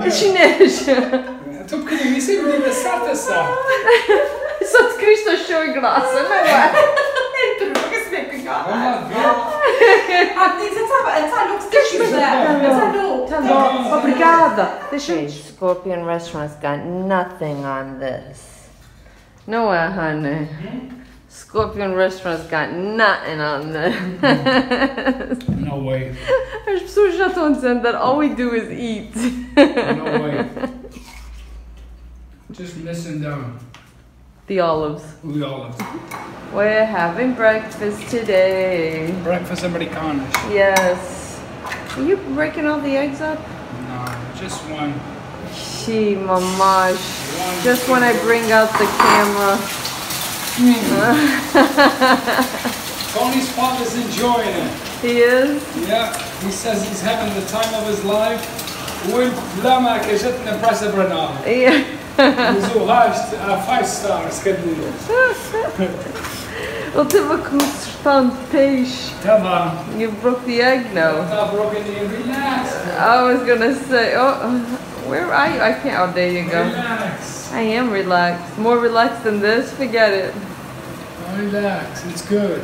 É chinês. Estou pequenino, isso é medida certa, sabe? Só de Cristo achou graça, não é? Vamos lá ver. Tá bom, obrigada. Scorpion Restaurant's got nothing on this. Não é, honey? Scorpion Restaurant's got nothing on this. No way. As pessoas já estão dizendo that all we do is eat. No way. Just missing down. The olives. The olives. We're having breakfast today. Breakfast Americanish. Yes. Are you breaking all the eggs up? No, just one. She, mamash. Just when I bring out the camera. Tony's father's enjoying it. He is? Yeah, he says he's having the time of his life. والبلا que a gente não presta para nada. Mas o resto há 5 stars, quer dizer. Ele teve a consertar de peixe. Tá bom. You broke the egg now. Tá broken in, relax. I was gonna say, oh, where are you? I can't, oh, there you go. Relax. I am relaxed. More relaxed than this? Forget it. Relax, it's good.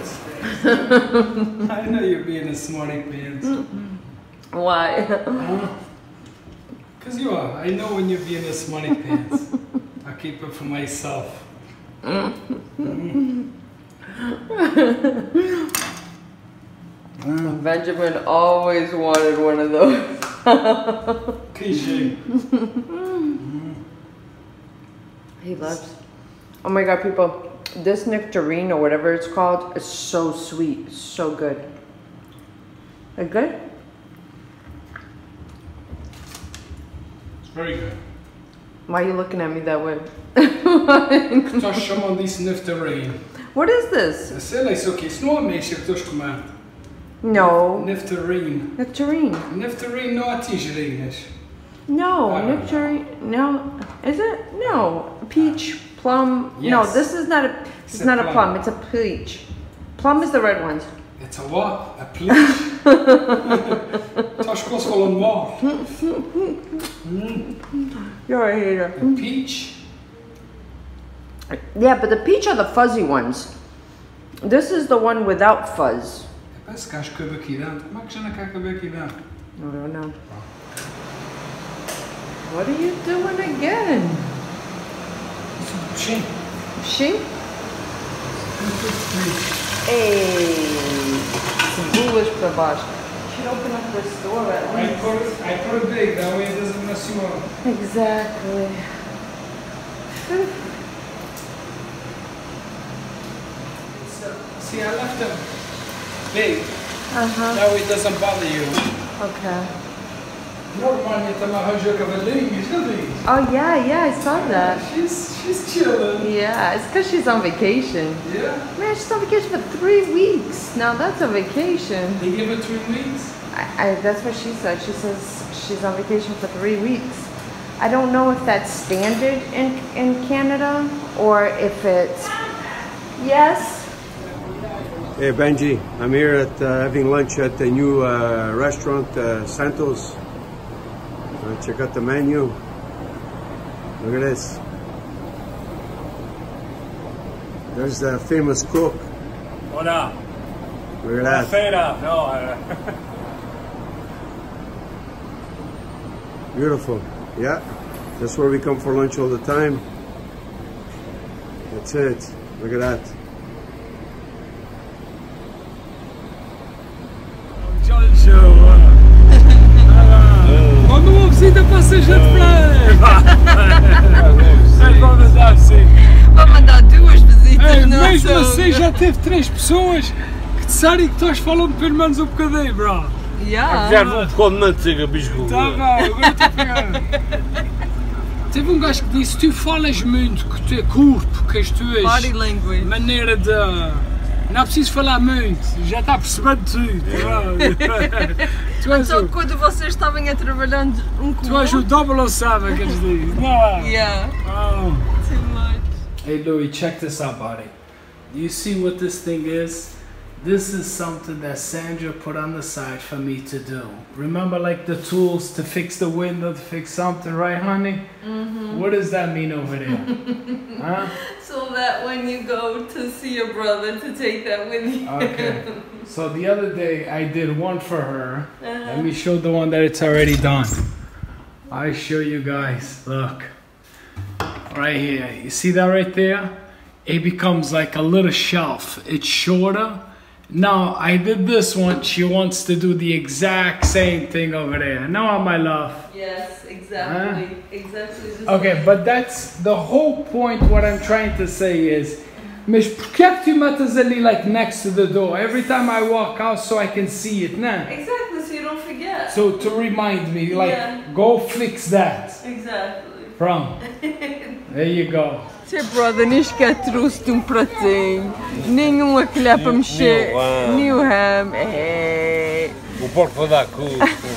I know you're being a smarty pants. Why? Because you are. I know when you're being a smarty pants. I keep it for myself. Benjamin always wanted one of those. Cliche. He loves. Oh my god, people. This nectarine or whatever it's called is so sweet. It's so good. Is it good? It's very good. Why are you looking at me that way? Estás chamando disso nectarine. What is this? Sei lá isso aqui. Isso não é ameixa que estás comendo. No. Nectarine. Nectarine. Nectarine não há tangerinas. No, nectarine. No. Is it? No. Peach, plum. Yes. No, this is not a. It's not a plum. It's a peach. Plum is the red ones. It's a what? A peach? Estás quase falando mal. You're a hater. A peach? Yeah, but the peach are the fuzzy ones. This is the one without fuzz. Parece que acho que cabe aqui dentro. Como é que já não quer caber aqui dentro? I don't know. What are you doing again? Sim. She? Hey, cebolas para baixo. Should open up her store at least. I put it big, that way it doesn't mess you up. Exactly. See, I left them big. Uh-huh. That way it doesn't bother you. Okay. Normalmente também arranjou cavalinhos, não vi? Oh yeah, I saw that. She's chilling. Yeah, it's because she's on vacation. Yeah? Man, she's on vacation for 3 weeks. Now that's a vacation. They give her 3 weeks? That's what she said. She says she's on vacation for 3 weeks. I don't know if that's standard in Canada or if it's... Yes? Hey Benjy, I'm here at having lunch at the new restaurant, Santos. Check out the menu. Look at this. There's the famous cook. Hola. Look at that. Buonasera. No. Beautiful. Yeah, that's where we come for lunch all the time. That's it. Look at that. Quando uma visita passeja de praia. Vou mandar sim. Vou mandar 2 visitas. Mesmo assim já teve 3 pessoas que disseram que estás falando pelo menos um bocadinho, bro. Yeah. Já não te como manteiga, bisco. Tá bom, agora estou a pegar. Teve um gajo que disse, tu falas muito com o teu corpo, com as tuas... Body language. Maneira de... Não é preciso falar muito, já está percebendo tudo. Então quando vocês estavam a trabalhando com tu és o 007, queres dizer? Não. Yeah. Oh. Too much. Hey Louis, check this out, buddy. Do you see what this thing is? This is something that Sandra put on the side for me to do. Remember, like the tools to fix the window, to fix something, right, honey? Mm-hmm. What does that mean over there? Huh? So that when you go to see your brother, to take that with you. Okay. So the other day I did one for her. Let me show the one that it's already done. I show you guys. Look. Right here. You see that right there? It becomes like a little shelf. It's shorter. Now, I did this one. She wants to do the exact same thing over there. Now, my love. Yes, exactly. Exactly the Okay, same. but that's the whole point. What I'm trying to say is, mas porquê é que tu metes ali like next to the door? Every time I walk out so I can see it, nah? Exactly, so you don't forget. So to remind me, like, Yeah. go fix that. Exactly. Pronto. There you go. Seu brother nem sequer trouxe-te pratinho, nenhum aquele lá para mexer, nem o ham. É. O porco vai dar cu.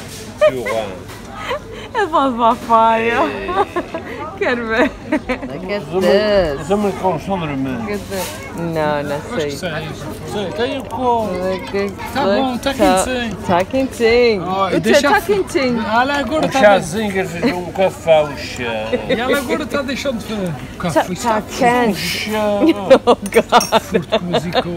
É para faia. Quero ver. Look at this. Is dat com zonder-me? Look at this. Não, não sei. Sei, tem o cu. Tá bom, tá quentinho. Tá quentinho. Tá quentinho. Ela agora tá... chazinho, quer dizer, café, o chá. E ela agora tá deixando de ver. O café Tá quente. Oh, God. fruto que musicou.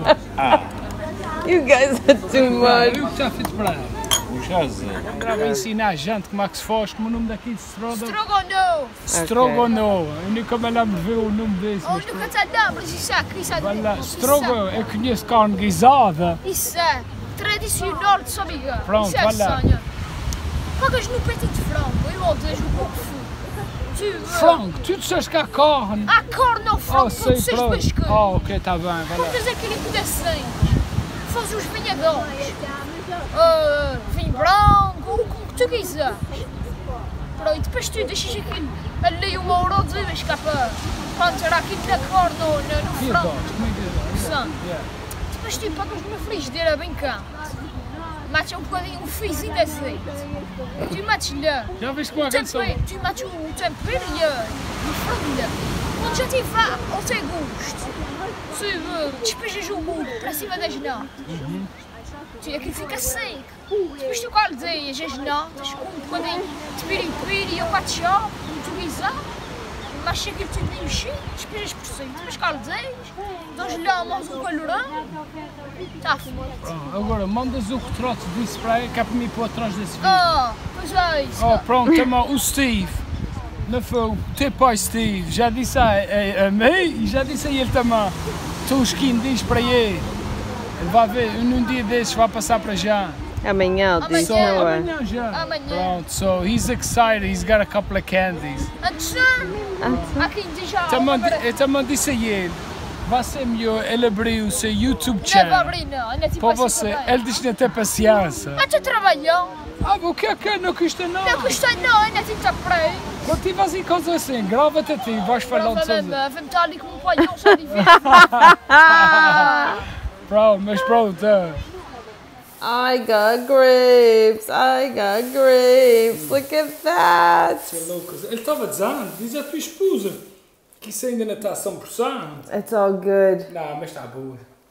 You guys are too much. Eu que já fiz para ela. O chazinho. Agora vai ensinar a gente como é que se faz, como o nome daquilo Strogonoff. Strogonoff. Eu nunca me lembro de ver o nome desse. Oh, nunca te lembras, isso é Olha, Strogonoff, eu conheço carne guisada. Isso é tradicional de Samiga. Pronto, isso é olha. sonho. Pagas no peito de frango, eu odeio o pouco fui. Frango, tu disseste que há carne. Há carne ao frango, sei, tu seis pronto. pescas. Ok, está bem, vai lá. Cortas aquilo em pedacinhos. Fazes os vinhadões. Vinho branco, o que tu quiseres. Pronto, depois tu deixas aquilo ali 1 hora ou 2 cá para entrar aquilo na carne no frango. Sim. Depois tu pagas numa frigideira bem quente. Metes um bocadinho, um fiozinho de azeite. Tu metes-lhe. Já viste como é que são? Tu metes o tempero e o frango. Quando já tiver ao teu gosto, tu despejas o molho para cima das natas. Aquilo fica seco. Depois tu caldeias as natas com um bocadinho de piripiri ou patchó, como tu quiser. Mexes aquilo tudo bem mexido, despejas por cima. Depois caldeias, dás-lhe mais um calorão. Está feito. Agora, mandas o retrato disso para aí, que é para mim pôr atrás desse vídeo. Pois é isso. Oh, pronto, também o Steve. Não foi o teu pai Steve. Já disse a mim e já disse a ele também. Tu os 15 dias para ele. Ele vai ver, num dia desses vai passar para já. Amanhã, Amanhã. diz, não é? Amanhã já. Amanhã. Pronto, so he's excited, he's got a couple of candies. Antes, há quem diz já. Eu também disse a ele, vai ser melhor ele abrir o seu YouTube Não vai channel. abrir, não. Ainda tipo Para assim você, também. ele diz que não tem paciência. Tu trabalhou. O que é que não custa não? Não custa não, ainda tem que para aí. Quando tiveres em coisa assim, grava-te a ti, vais falar de sozinho. Vem-me estar ali como um palhão só de ver. Pronto, mas pronto. I got grapes. I got grapes. Look at that. Ele estava dizendo, diz a tua esposa, que isso ainda não está a 100%. It's all good. Não, mas está boa.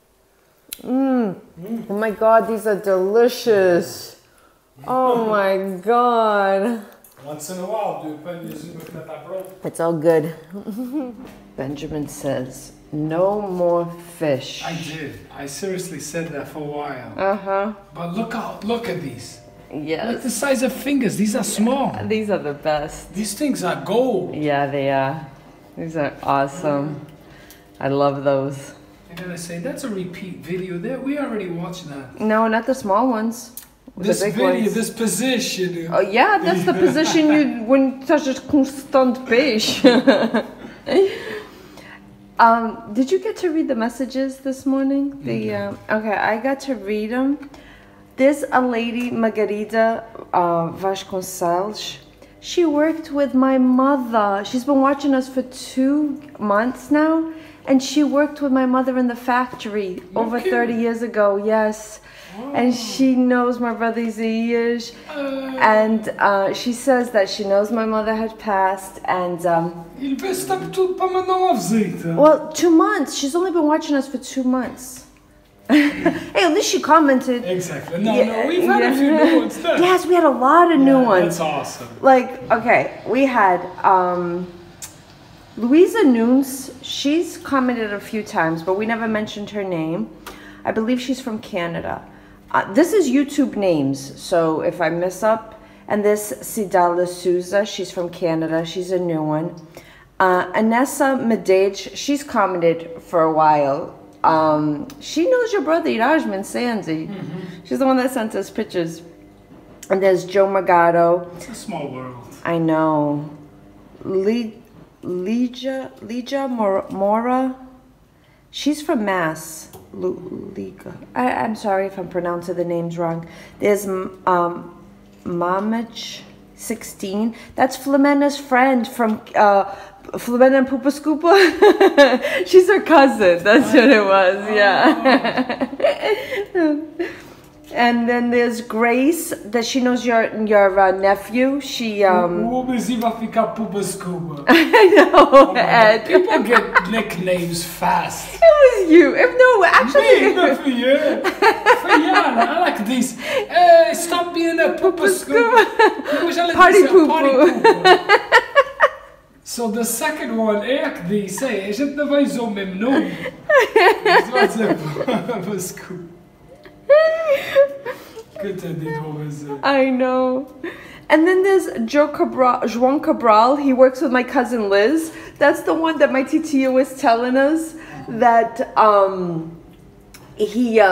Oh my God, these are delicious. Oh my God. Once in a while, do apenas uma que não está pronta. It's all good. Benjamin says, no more fish. I did. I seriously said that for a while. Uh-huh. But look at these. Look Yes. the size of fingers. These are small. These are the best. These things are gold. Yeah, they are. These are awesome. I love those. I'm gonna say that's a repeat video. There, we already watched that. No, not the small ones. This the big video, ones. this position. Oh yeah, that's the position you when you touch it com stunned fish. Did you get to read the messages this morning? Okay, I got to read them. There's a lady, Margarida Vasconcelos. She worked with my mother. She's been watching us for 2 months now, and she worked with my mother in the factory over 30 years ago. Yes. And she knows my brother's ears, and she says that she knows my mother had passed, and Ele pensa tudo para mandar uma visita. well, 2 months. She's only been watching us for 2 months. Hey, at least she commented. Exactly. No, we've had a few new ones there. Yes, we had a lot of new ones. That's awesome. Like, okay, we had Louisa Nunes. She's commented a few times, but we never mentioned her name. I believe she's from Canada. This is YouTube names, so if I mess up. And this Sidala Souza, she's from Canada. She's a new one. Anessa Medej, she's commented for a while. She knows your brother Irajman Sandy. She's the one that sent us pictures. And there's Joe Magato. It's a small world. I know. Lija Mora. She's from Mass. Liga. I'm sorry if I'm pronouncing the names wrong. There's Mamich 16. That's Flamena's friend from Flamena and Poopa Scoopa. She's her cousin. That's what it was. Yeah. And then there's Grace, that she knows your nephew. She vai ficar Poopa Scoopa. I know, Ed. People get nicknames fast. It was you. Actually. I like these. Stop being a Poopa Scoopa. Party Poopa. So the second one é que disse, a gente não vai usar o mesmo nome. Mas vai dizer Poopa Scoopa. I know. And then there's João Cabral. He works with my cousin Liz. That's the one that my titia was telling us that he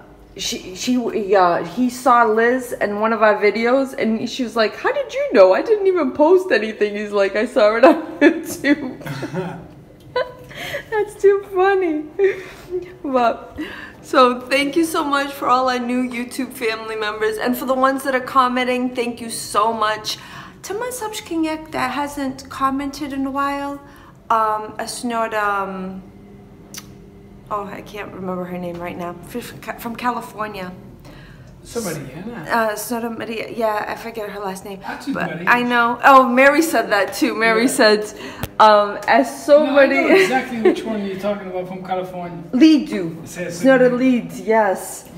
saw Liz in one of our videos, and she was like, "How did you know? I didn't even post anything." He's like, "I saw it on YouTube." That's too funny. But so thank you so much for all our new YouTube family members, and for the ones that are commenting, thank you so much. Tama Sabshkinyek that hasn't commented in a while. Oh, I can't remember her name right now. From California. Somebody, Maria. Yeah, I forget her last name. But I know. Oh, Mary said that too. Mary said, as somebody. I know exactly which one you're talking about from California. Lidu. It's not a lead, yes.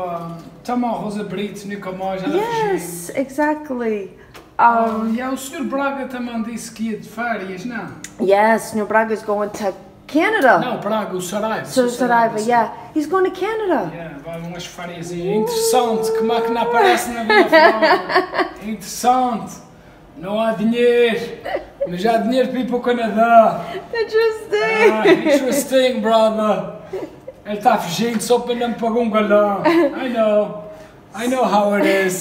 Yes, exactly. O Sr. Braga também disse que ia de férias, não? Yes, Sr. Braga is going to Canada. Não, Braga, o Saraiva. Saraiva, yeah. He's going to Canada. Yeah, vai umas férias interessante, como é que não aparece na minha foto? Interessante. Não há dinheiro, mas há dinheiro para ir para o Canadá. Interesting. Interesting, brother. Ele está fugindo só para não me pagar galão. I know how it is.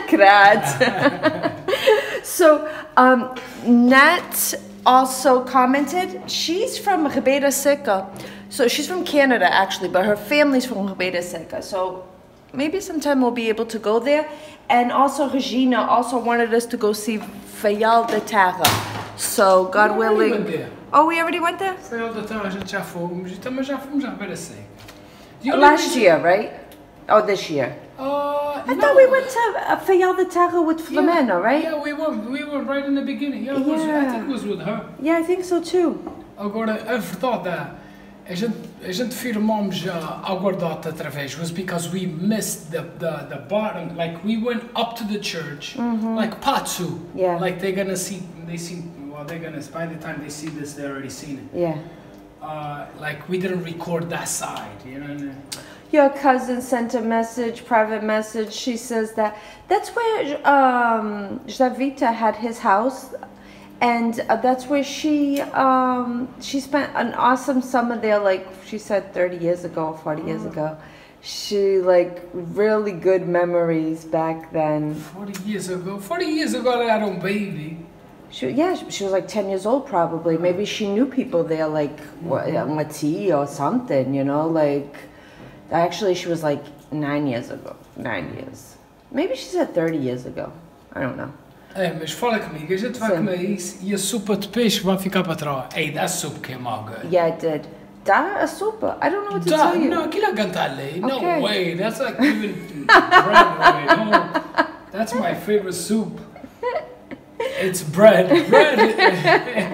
So, Nat also commented, she's from Ribeira Seca. So she's from Canada actually, but her family's from Ribeira Seca. So maybe sometime we'll be able to go there. And also Regina also wanted us to go see Fayal de Terra. So God willing. Oh, we already went there? Fayal de Terra, a gente já fomos. Também já fomos a Ribeira Seca. Last year, right? Oh, this year. I thought we went to Fayal de Terra with Flamena, right? Yeah, we were right in the beginning. Yeah, I think it was with her. Yeah, I think so too. Agora, a verdade é, a gente firmamos a guardota através was because we missed the bottom. Like we went up to the church, like Patsu. Yeah. Like they're gonna by the time they see this, they already seen it. Yeah. Like we didn't record that side, you know what I mean? Your cousin sent a message, private message. She says that's where Javita had his house, and that's where she spent an awesome summer there. Like she said, 30 years ago, 40 years ago. She really good memories back then. 40 years ago. 40 years ago, I had a baby. She was like 10 years old probably. Maybe she knew people there, like Mati or something. You know, like. Actually, she was like 9 years ago. 9 years. Maybe she said 30 years ago. I don't know. Mas fala comigo, a gente vai comer isso e a sopa de peixe vai ficar para trás. Hey, that soup came out good. Yeah, it did. A sopa? I don't know what to tell you. No, aquilo é gantale. No way. That's like giving bread away. No, that's my favorite soup. It's bread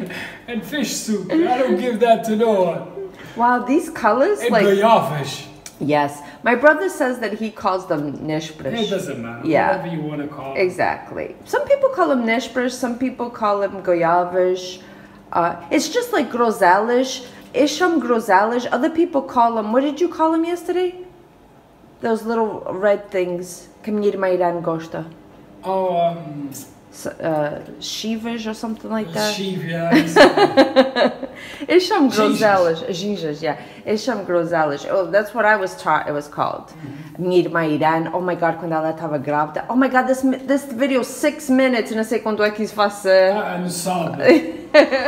and fish soup. I don't give that to no one. Wow, these colors and like fish. Yes, my brother says that he calls them neshprish. It doesn't matter. Yeah. Whatever you want to call it. Exactly. Some people call them neshprish, some people call them goiavas. It's just like groselhas. Isham groselhas. Other people call them, what did you call them yesterday? Those little red things. Que minha irmã Irã gosta. Oh, Shivas or something like that. Shivas. Isham groselhas. Ginjas, yeah. Isham groselhas. Oh, that's what I was taught it was called. Minha irmã Irã. Oh my God, quando ela estava grávida. Oh my God, this video is 6 minutes. Não sei quando é que isso vai ser. I'm sorry.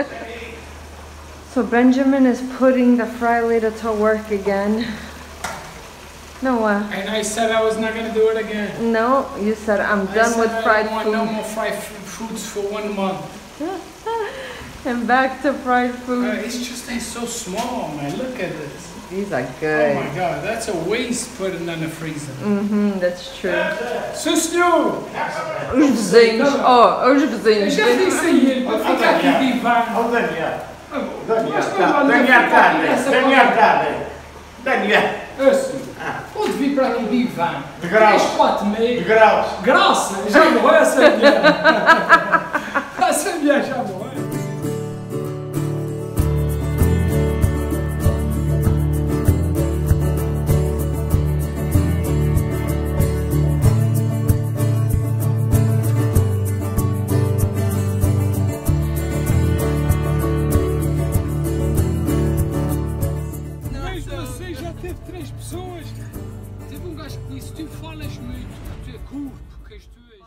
So Benjamin is putting the fry later to work again. No, And I said I was not going to do it again. no, you said I'm done with fried I food. don't want no more fried foods for 1 month. And back to fried food. It's just they're so small, man. Look at this. These are good. Oh my God, that's a waste putting in the freezer. That's true. Susnu! Os vizinhos. Oh, os vizinhos. Já disse aí, para ficar aqui divã. Ô Daniel, Daniel, Pode vir para aqui divã. De graus. 3, 4 meses. graus. Graça, já morreu essa mulher. Essa mulher já morreu. Teve 3 pessoas. Teve um gajo que disse: tu falas muito, tu é curto, porque isto é.